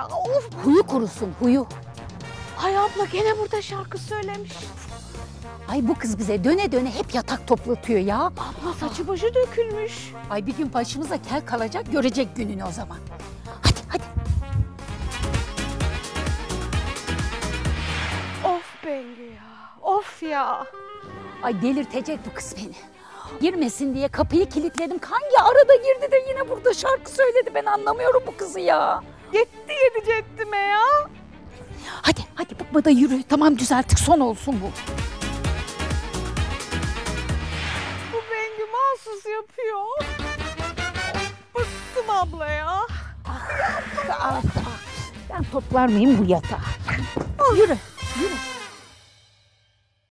ya. Of. Huyu kurusun, huyu. Ay abla gene burada şarkı söylemiş. Ay bu kız bize döne döne hep yatak toplatıyor ya. Abla saçı başı dökülmüş. Ay bir gün başımıza kel kalacak, görecek gününü o zaman. Hadi hadi. Of Bengü ya. Of ya. Ay delirtecek bu kız beni. Girmesin diye kapıyı kilitledim. Hangi arada girdi de yine burada şarkı söyledi, ben anlamıyorum bu kızı ya. Yetti yedi ceddime ya. Hadi hadi bıkma da yürü. Tamam düzelttik, son olsun bu. Bu Bengü mahsus yapıyor. Bıktım abla ya. Ben toplar mıyım bu yatağı? Yürü yürü.